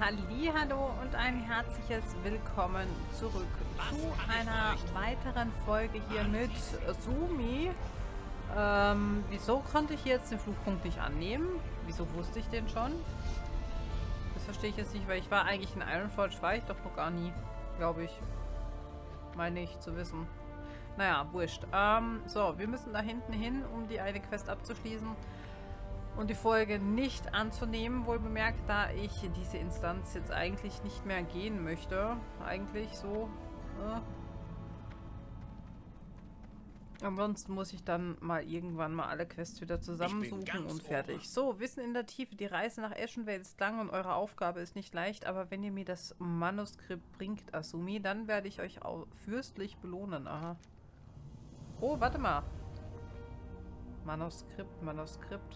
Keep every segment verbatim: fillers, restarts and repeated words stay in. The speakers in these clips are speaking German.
Hallihallo und ein herzliches Willkommen zurück zu einer weiteren Folge hier mit Sumi. Ähm, wieso konnte ich jetzt den Flugpunkt nicht annehmen? Wieso wusste ich den schon? Das verstehe ich jetzt nicht, weil ich war eigentlich in Ironforge, war ich doch noch gar nie, glaube ich. Meine ich zu wissen. Naja, wurscht. Ähm, so, wir müssen da hinten hin, um die eine Quest abzuschließen. Und die Folge nicht anzunehmen, wohl bemerkt, da ich diese Instanz jetzt eigentlich nicht mehr gehen möchte. Eigentlich so. Äh. Ansonsten muss ich dann mal irgendwann mal alle Quests wieder zusammensuchen und fertig. Ohr. So, Wissen in der Tiefe. Die Reise nach Ashenvale ist lang und eure Aufgabe ist nicht leicht, aber wenn ihr mir das Manuskript bringt, Asumi, dann werde ich euch auch fürstlich belohnen. Aha. Oh, warte mal. Manuskript, Manuskript.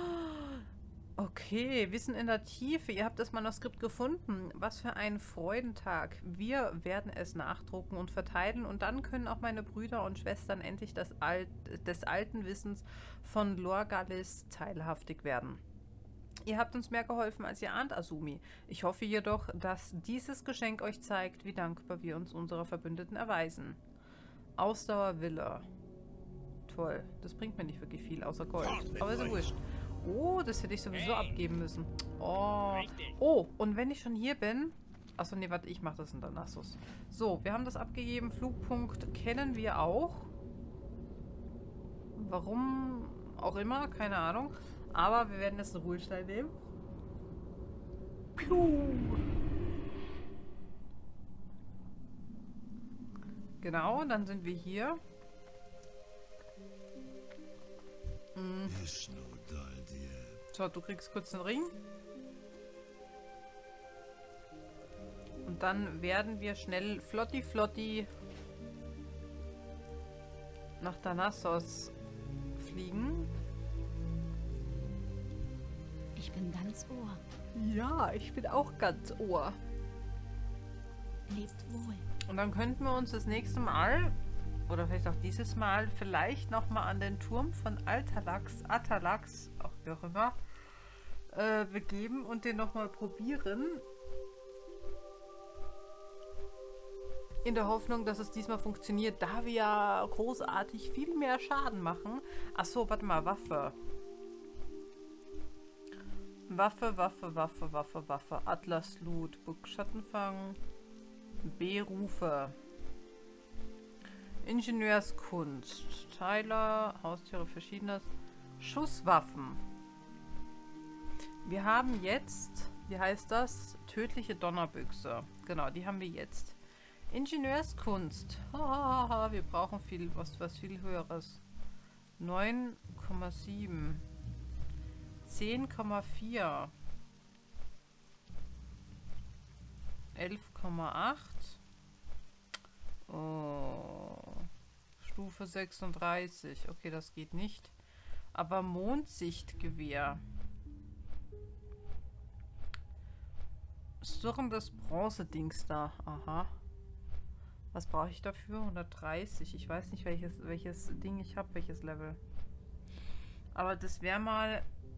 Okay, Wissen in der Tiefe. Ihr habt das Manuskript gefunden. Was für ein Freudentag. Wir werden es nachdrucken und verteilen und dann können auch meine Brüder und Schwestern endlich das Alt, des alten Wissens von Lorgalis teilhaftig werden. Ihr habt uns mehr geholfen, als ihr ahnt, Asumi. Ich hoffe jedoch, dass dieses Geschenk euch zeigt, wie dankbar wir uns unserer Verbündeten erweisen. Ausdauer, Wille. Toll. Das bringt mir nicht wirklich viel, außer Gold. Aber ist ja wurscht. Oh, das hätte ich sowieso abgeben müssen. Oh. Oh, und wenn ich schon hier bin... Achso, nee, warte, ich mache das in der Nassus. So, wir haben das abgegeben. Flugpunkt kennen wir auch. Warum auch immer, keine Ahnung. Aber wir werden jetzt einen Ruhestein nehmen. Piu. Genau, und dann sind wir hier. Mhm. So, du kriegst kurz den Ring. Und dann werden wir schnell flotti flotti nach Danassos fliegen. Ich bin ganz Ohr. Ja, ich bin auch ganz Ohr. Lebt wohl. Und dann könnten wir uns das nächste Mal, oder vielleicht auch dieses Mal, vielleicht nochmal an den Turm von Altalax, Atalax, auch wie auch immer, äh, begeben und den nochmal probieren. In der Hoffnung, dass es diesmal funktioniert, da wir ja großartig viel mehr Schaden machen. Achso, warte mal, Waffe. Waffe, Waffe, Waffe, Waffe, Waffe. Atlas Loot, Buck Schattenfang, Berufe. Ingenieurskunst, Teiler, Haustiere, verschiedenes. Schusswaffen. Wir haben jetzt, wie heißt das? Tödliche Donnerbüchse. Genau, die haben wir jetzt. Ingenieurskunst. Hahaha, wir brauchen viel, was, was viel höheres. neun Komma sieben. zehn Komma vier. elf Komma acht. Oh. Stufe sechsunddreißig. Okay, das geht nicht. Aber Mondsichtgewehr. Surrendes Bronze-Dings da. Aha. Was brauche ich dafür? hundertdreißig. Ich weiß nicht, welches, welches Ding ich habe, welches Level. Aber das wäre mal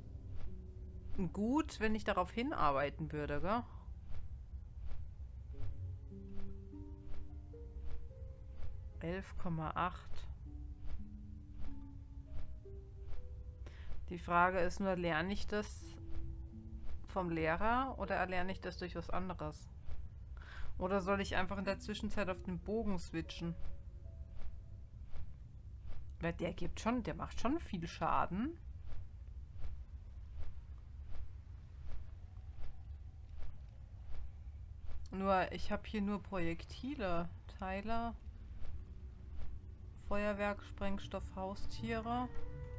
gut, wenn ich darauf hinarbeiten würde, gell? elf Komma acht. Die Frage ist nur, lerne ich das vom Lehrer oder erlerne ich das durch was anderes? Oder soll ich einfach in der Zwischenzeit auf den Bogen switchen? Weil der gibt schon, der macht schon viel Schaden. Nur, ich habe hier nur Projektile. Teile. Feuerwerk, Sprengstoff, Haustiere.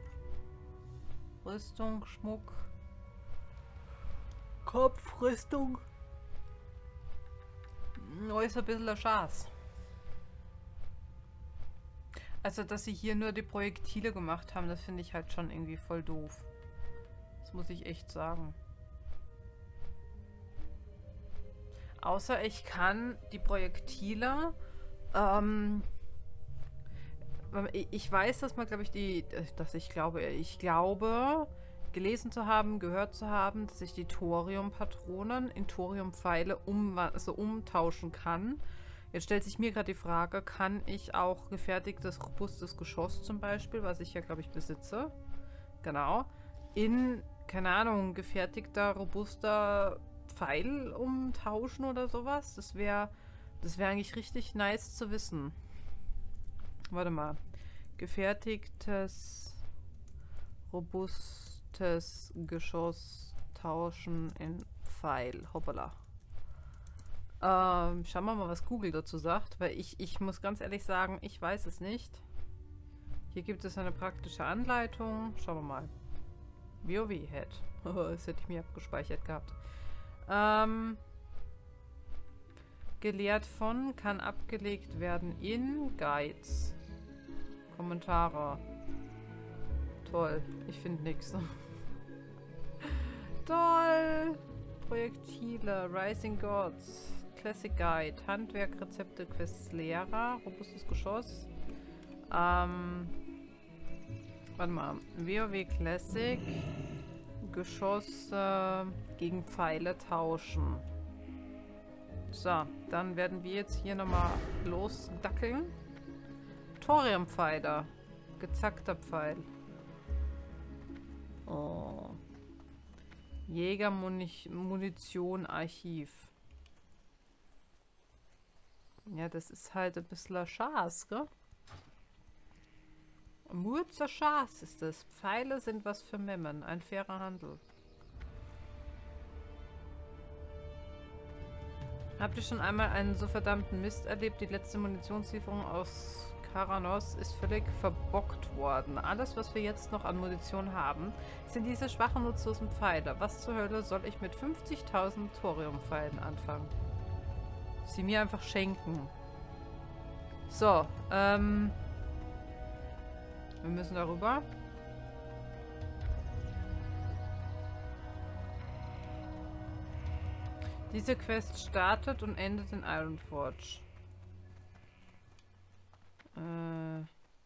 Rüstung, Schmuck. Kopfrüstung. Oh, ist ein bisschen ein Schatz. Also, dass sie hier nur die Projektile gemacht haben, das finde ich halt schon irgendwie voll doof. Das muss ich echt sagen. Außer ich kann die Projektile, ähm, ich weiß, dass man, glaube ich, die, dass ich glaube, ich glaube, gelesen zu haben, gehört zu haben, dass ich die Thorium-Patronen in Thorium-Pfeile um, also umtauschen kann. Jetzt stellt sich mir gerade die Frage, kann ich auch gefertigtes, robustes Geschoss zum Beispiel, was ich ja, glaube ich, besitze, genau, in, keine Ahnung, gefertigter, robuster Pfeil umtauschen oder sowas? Das wäre das wäre eigentlich richtig nice zu wissen. Warte mal. Gefertigtes, robustes Geschoss tauschen in Pfeil. Hoppala. Ähm, schauen wir mal, was Google dazu sagt, weil ich, ich muss ganz ehrlich sagen, ich weiß es nicht. Hier gibt es eine praktische Anleitung. Schauen wir mal. WoW-Head. Das hätte ich mir abgespeichert gehabt. Ähm, gelehrt von, kann abgelegt werden in Guides. Kommentare. Toll. Ich finde nichts. Toll. Projektile. Rising Gods. Classic Guide. Handwerk, Rezepte, Quests, Lehrer. Robustes Geschoss. Ähm. Warte mal. WoW Classic. Geschosse gegen Pfeile tauschen. So, dann werden wir jetzt hier nochmal losdackeln. Thoriumpfeiler. Gezackter Pfeil. Oh. Jägermunition Archiv. Ja, das ist halt ein bisschen Schaß, gell? Murzer Schaß ist es. Pfeile sind was für Memmen. Ein fairer Handel. Habt ihr schon einmal einen so verdammten Mist erlebt? Die letzte Munitionslieferung aus Karanos ist völlig verbockt worden. Alles, was wir jetzt noch an Munition haben, sind diese schwachen, nutzlosen Pfeile. Was zur Hölle soll ich mit fünfzigtausend Thoriumpfeilen anfangen? Sie mir einfach schenken. So, ähm... wir müssen darüber. Diese Quest startet und endet in Ironforge. Äh.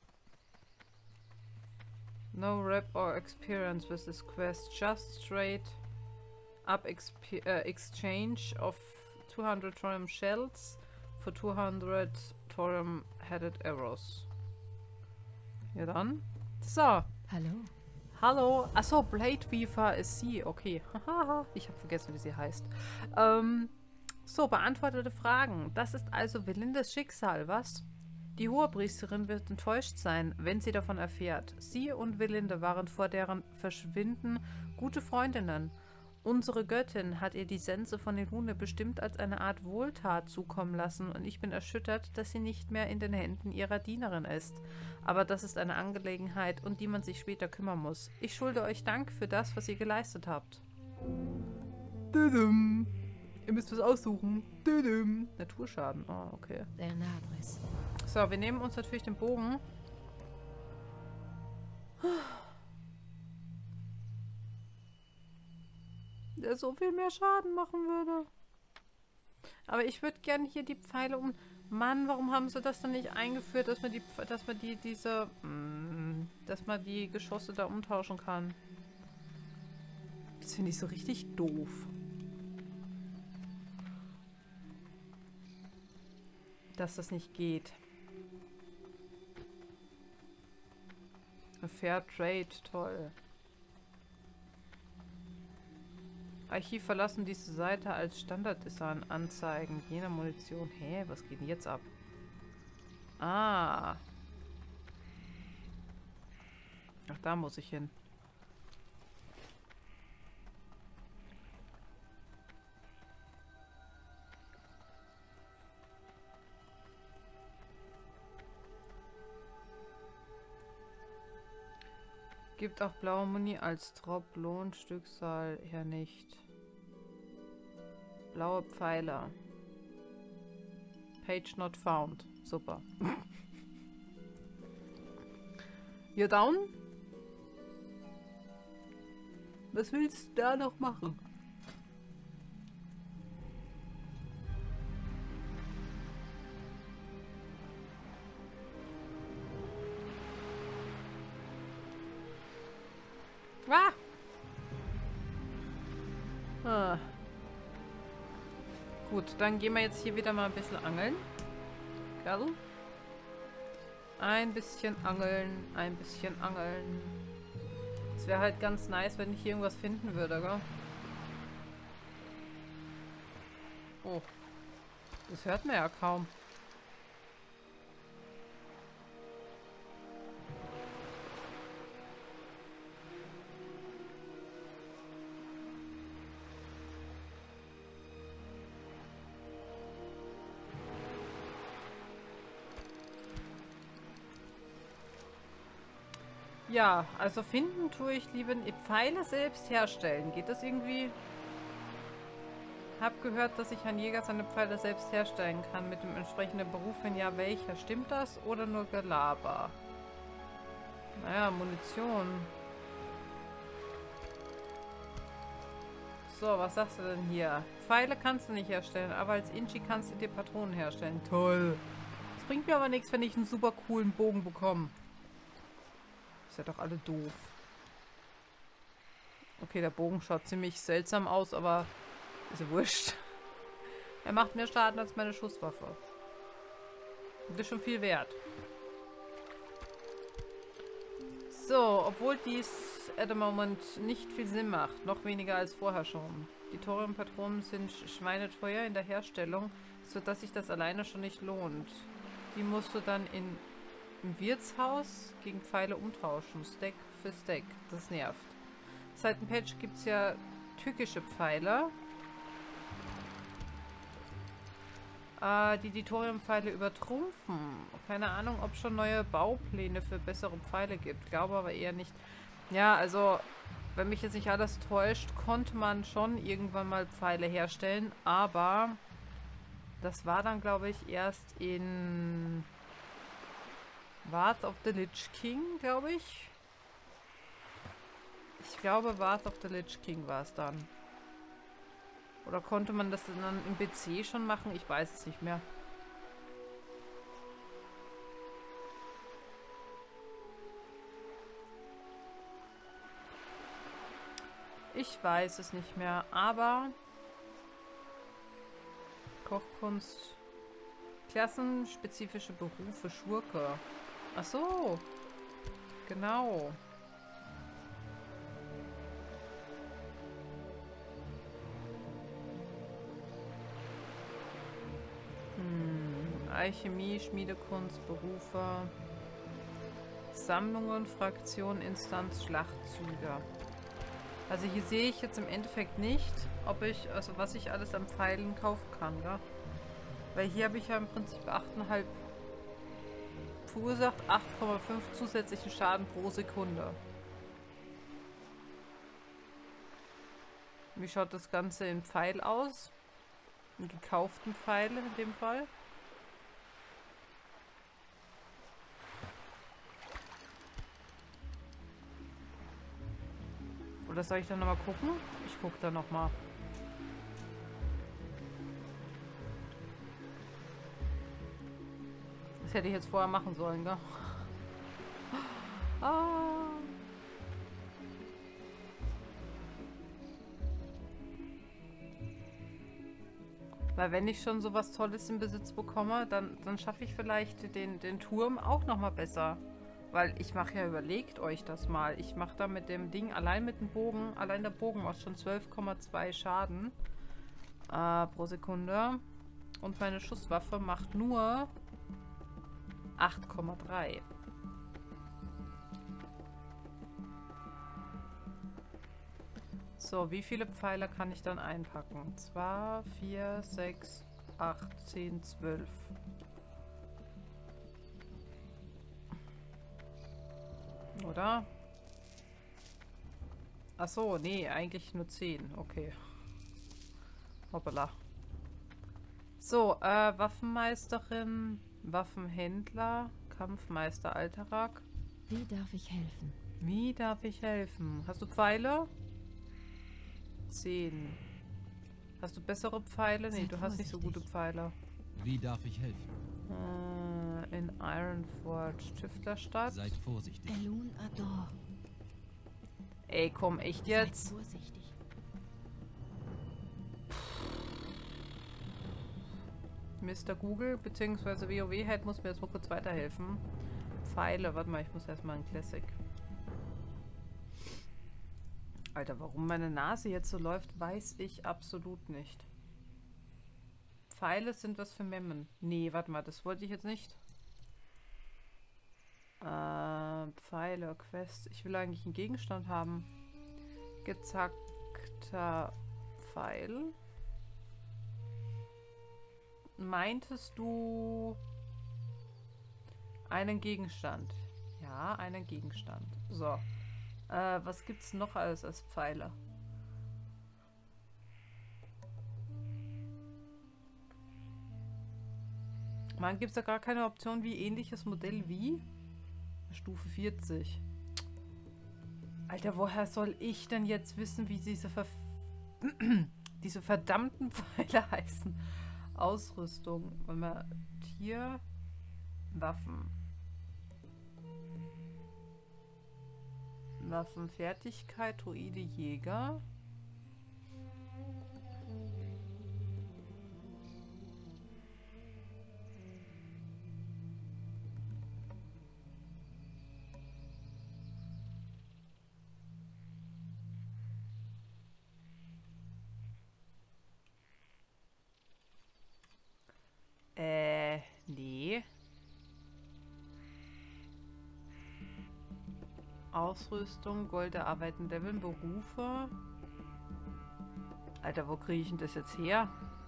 No rep or experience with this quest. Just straight up exp uh, exchange of two hundred thorium shells for two hundred thorium headed arrows. Ja dann. So. Hallo. Hallo. Achso, Blade Weaver ist sie. Okay. Ich habe vergessen, wie sie heißt. Ähm, so, beantwortete Fragen. Das ist also Welindes Schicksal, was? Die Hohepriesterin wird enttäuscht sein, wenn sie davon erfährt. Sie und Welinde waren vor deren Verschwinden gute Freundinnen. Unsere Göttin hat ihr die Sense von Elune bestimmt als eine Art Wohltat zukommen lassen und ich bin erschüttert, dass sie nicht mehr in den Händen ihrer Dienerin ist. Aber das ist eine Angelegenheit, um die man sich später kümmern muss. Ich schulde euch Dank für das, was ihr geleistet habt. Düdüm. Ihr müsst was aussuchen. Düdüm. Naturschaden. Oh, okay. So, wir nehmen uns natürlich den Bogen. Der so viel mehr Schaden machen würde. Aber ich würde gerne hier die Pfeile um... Mann, warum haben sie das dann nicht eingeführt, dass man die, dass man die, diese... dass man die Geschosse da umtauschen kann? Das finde ich so richtig doof. Dass das nicht geht. Fair Trade, toll. Archiv verlassen diese Seite als Standarddesign anzeigen. Jene Munition. Hä, was geht denn jetzt ab? Ah. Ach, da muss ich hin. Gibt auch blaue Muni als Drop, Lohnstückzahl her nicht. Blaue Pfeiler. Page not found. Super. You're down? Was willst du da noch machen? Ah! Gut, dann gehen wir jetzt hier wieder mal ein bisschen angeln. Gell? Ein bisschen angeln, ein bisschen angeln. Es wäre halt ganz nice, wenn ich hier irgendwas finden würde, gell? Oh. Das hört man ja kaum. Ja, also finden tue ich lieber Pfeile selbst herstellen. Geht das irgendwie? Hab gehört, dass sich ein Jäger seine Pfeile selbst herstellen kann mit dem entsprechenden Beruf. Wenn ja, welcher? Stimmt das oder nur Gelaber? Naja, Munition. So, was sagst du denn hier? Pfeile kannst du nicht herstellen, aber als Inchi kannst du dir Patronen herstellen. Toll. Das bringt mir aber nichts, wenn ich einen super coolen Bogen bekomme. Ist ja doch alle doof. Okay, der Bogen schaut ziemlich seltsam aus, aber ist ja wurscht. Er macht mehr Schaden als meine Schusswaffe. Das ist schon viel wert. So, obwohl dies at the moment nicht viel Sinn macht, noch weniger als vorher schon. Die Thoriumpatronen sind schweineteuer in der Herstellung, sodass sich das alleine schon nicht lohnt. Die musst du dann in Im Wirtshaus gegen Pfeile umtauschen. Stack für Stack. Das nervt. Seit dem Patch gibt es ja tückische Pfeile. Äh, die die Thoriumpfeile übertrumpfen. Keine Ahnung, ob es schon neue Baupläne für bessere Pfeile gibt. Glaube aber eher nicht. Ja, also, wenn mich jetzt nicht alles täuscht, konnte man schon irgendwann mal Pfeile herstellen. Aber das war dann, glaube ich, erst in Wrath of the Lich King, glaube ich. Ich glaube, Wrath of the Lich King war es dann. Oder konnte man das dann im P C schon machen? Ich weiß es nicht mehr. Ich weiß es nicht mehr, aber Kochkunst, klassenspezifische Berufe, Schurke. Ach so, genau. Hm. Alchemie, Schmiedekunst, Berufe, Sammlungen, Fraktionen, Instanz, Schlachtzüge. Also hier sehe ich jetzt im Endeffekt nicht, ob ich, also was ich alles an Pfeilen kaufen kann, gell? Weil hier habe ich ja im Prinzip acht Komma fünf verursacht, acht Komma fünf zusätzlichen Schaden pro Sekunde. Wie schaut das Ganze in Pfeil aus? In gekauften Pfeilen in dem Fall. Oder soll ich dann nochmal gucken? Ich gucke da nochmal. Das hätte ich jetzt vorher machen sollen, gell? Ah. Weil wenn ich schon sowas Tolles in Besitz bekomme, dann, dann schaffe ich vielleicht den, den Turm auch nochmal besser. Weil ich mache ja, überlegt euch das mal. Ich mache da mit dem Ding, allein mit dem Bogen, allein der Bogen macht schon zwölf Komma zwei Schaden äh, pro Sekunde. Und meine Schusswaffe macht nur acht Komma drei. So, wie viele Pfeile kann ich dann einpacken? zwei, vier, sechs, acht, zehn, zwölf. Oder? Ach so, nee, eigentlich nur zehn. Okay. Hoppala. So, äh, Waffenmeisterin, Waffenhändler, Kampfmeister Alterak. Wie darf ich helfen? Wie darf ich helfen? Hast du Pfeile? zehn. Hast du bessere Pfeile? Nee, Seid du hast nicht so gute vorsichtig. Pfeile. Wie darf ich helfen? Äh, in Ironforge, Stifterstadt. Seid vorsichtig. Elun Ador. Ey, komm, echt Seid jetzt? vorsichtig. Mister Google bzw. WoW-Head muss mir jetzt mal kurz weiterhelfen. Pfeile, warte mal, ich muss erstmal ein Classic. Alter, warum meine Nase jetzt so läuft, weiß ich absolut nicht. Pfeile sind was für Memmen. Nee, warte mal, das wollte ich jetzt nicht. Äh, Pfeile, Quest. Ich will eigentlich einen Gegenstand haben. Gezackter Pfeil. Meintest du einen Gegenstand? Ja, einen Gegenstand. So. Äh, was gibt's noch alles als Pfeile? Man gibt es da gar keine Option wie ähnliches Modell wie Stufe vierzig. Alter, woher soll ich denn jetzt wissen, wie diese, Ver diese verdammten Pfeile heißen? Ausrüstung. Wenn wir Tier, Waffen. Waffenfertigkeit, Druide, Jäger. Äh, nee. Ausrüstung, Gold erarbeiten, Leveln, Berufe. Alter, wo kriege ich denn das jetzt her?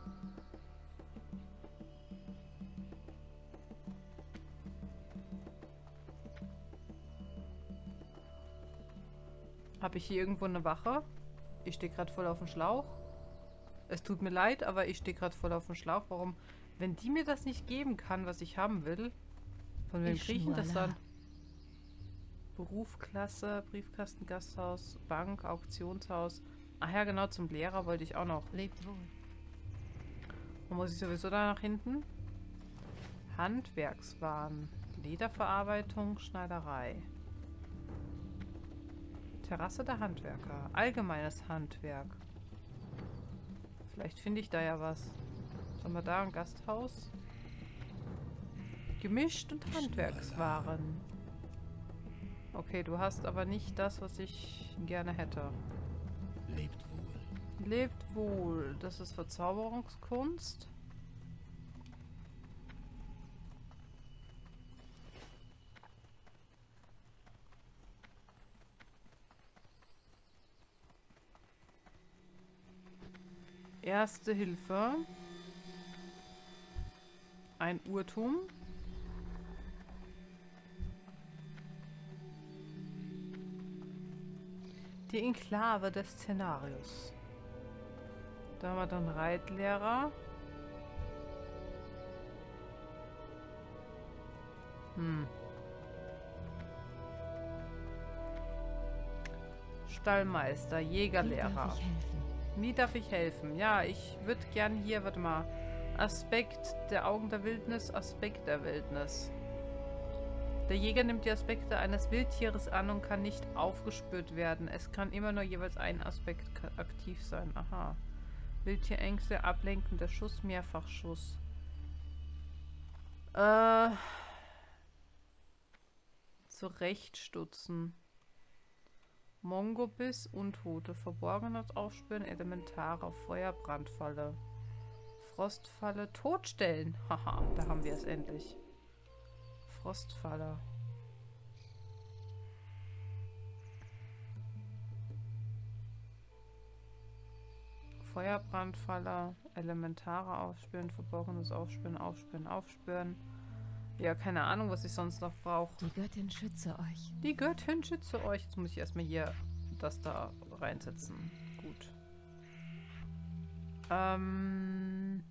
Habe ich hier irgendwo eine Wache? Ich stehe gerade voll auf dem Schlauch. Es tut mir leid, aber ich stehe gerade voll auf dem Schlauch. Warum? Wenn die mir das nicht geben kann, was ich haben will, von wem kriege ich denn das dann? Beruf, Klasse, Briefkasten, Gasthaus, Bank, Auktionshaus. Ach ja, genau, zum Lehrer wollte ich auch noch. Lebt wohl. Wo muss ich sowieso da nach hinten? Handwerkswaren, Lederverarbeitung, Schneiderei. Terrasse der Handwerker, allgemeines Handwerk. Vielleicht finde ich da ja was. Was haben wir da? Ein Gasthaus? Gemischt und Handwerkswaren. Okay, du hast aber nicht das, was ich gerne hätte. Lebt wohl. Lebt wohl. Das ist Verzauberungskunst. Erste Hilfe. Ein Uhrturm. Die Enklave des Szenarios. Da haben wir dann Reitlehrer. Hm. Stallmeister, Jägerlehrer. Wie darf ich helfen? Wie darf ich helfen? Ja, ich würde gern hier, warte mal. Aspekt der Augen der Wildnis, Aspekt der Wildnis. Der Jäger nimmt die Aspekte eines Wildtieres an und kann nicht aufgespürt werden. Es kann immer nur jeweils ein Aspekt aktiv sein. Aha. Wildtierängste, ablenkender Schuss, Mehrfachschuss. Äh. Zurechtstutzen. Mongobiss, Untote, Verborgenes aufspüren, Elementare, Feuerbrandfalle, Frostfalle, Totstellen. Haha, da haben wir es endlich. Frostfalle. Feuerbrandfalle, Elementare aufspüren, Verborgenes aufspüren, aufspüren, aufspüren. Ja, keine Ahnung, was ich sonst noch brauche. Die Göttin schütze euch. Die Göttin schütze euch. Jetzt muss ich erstmal hier das da reinsetzen. Gut. Ähm.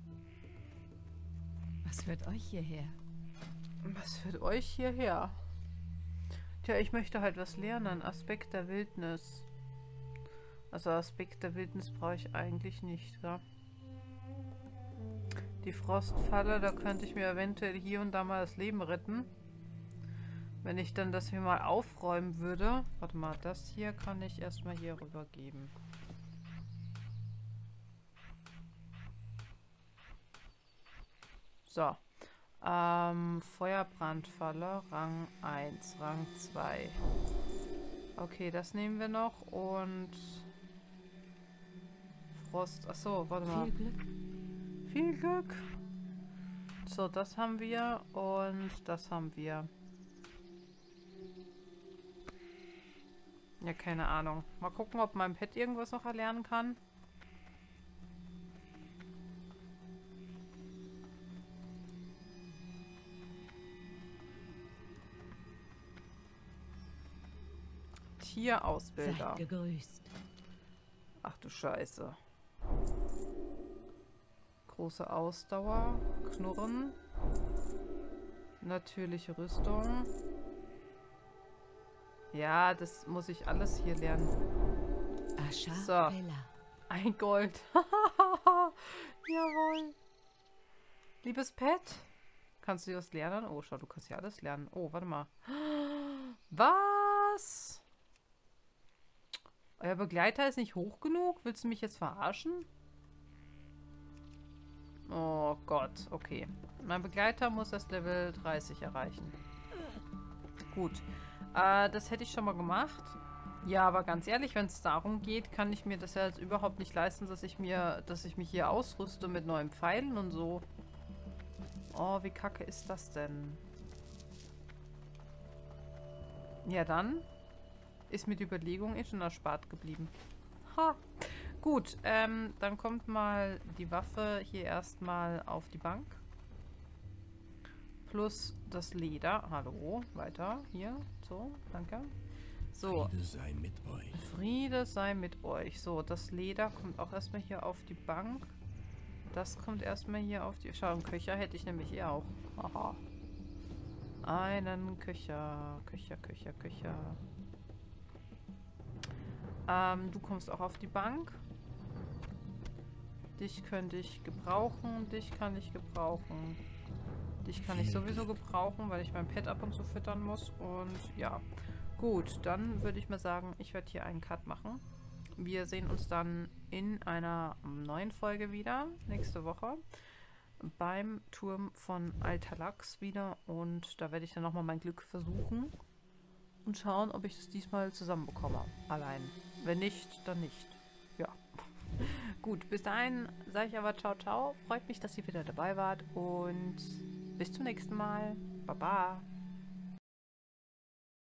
Was führt euch hierher? Was führt euch hierher? Tja, ich möchte halt was lernen. Aspekt der Wildnis. Also Aspekt der Wildnis brauche ich eigentlich nicht, ja. Die Frostfalle, da könnte ich mir eventuell hier und da mal das Leben retten. Wenn ich dann das hier mal aufräumen würde. Warte mal, das hier kann ich erstmal hier rübergeben. So. Ähm, Feuerbrandfalle, Rang eins, Rang zwei. Okay, das nehmen wir noch und Frost. Achso, warte mal. Viel Glück. Viel Glück. So, das haben wir und das haben wir. Ja, keine Ahnung. Mal gucken, ob mein Pet irgendwas noch erlernen kann. Tierausbilder. Seid gegrüßt. Ach du Scheiße. Große Ausdauer. Knurren. Natürliche Rüstung. Ja, das muss ich alles hier lernen. Ascha So. Bella. Ein Gold. Jawohl. Liebes Pet. Kannst du das lernen? Oh, schau, du kannst ja alles lernen. Oh, warte mal. Was? Euer Begleiter ist nicht hoch genug? Willst du mich jetzt verarschen? Oh Gott, okay. Mein Begleiter muss das Level dreißig erreichen. Gut. Äh, das hätte ich schon mal gemacht. Ja, aber ganz ehrlich, wenn es darum geht, kann ich mir das ja jetzt überhaupt nicht leisten, dass ich mir, dass ich mich hier ausrüste mit neuen Pfeilen und so. Oh, wie kacke ist das denn? Ja, dann ist mir die Überlegung eh schon erspart geblieben. Ha! Gut, ähm, dann kommt mal die Waffe hier erstmal auf die Bank. Plus das Leder. Hallo, weiter. Hier, so, danke. So. Friede sei mit euch. Friede sei mit euch. So, das Leder kommt auch erstmal hier auf die Bank. Das kommt erstmal hier auf die... Schau, einen Köcher hätte ich nämlich eh auch. Haha. Einen Köcher. Köcher, Köcher, Köcher. Ähm, du kommst auch auf die Bank. Dich könnte ich gebrauchen. Dich kann ich gebrauchen. Dich kann ich sowieso gebrauchen, weil ich mein Pet ab und zu füttern muss. Und ja. Gut, dann würde ich mal sagen, ich werde hier einen Cut machen. Wir sehen uns dann in einer neuen Folge wieder, nächste Woche, beim Turm von Altalax wieder. Und da werde ich dann nochmal mein Glück versuchen und schauen, ob ich es diesmal zusammenbekomme. Allein. Wenn nicht, dann nicht. Ja. Gut, bis dahin sage ich aber ciao, ciao. Freut mich, dass ihr wieder dabei wart und bis zum nächsten Mal. Baba.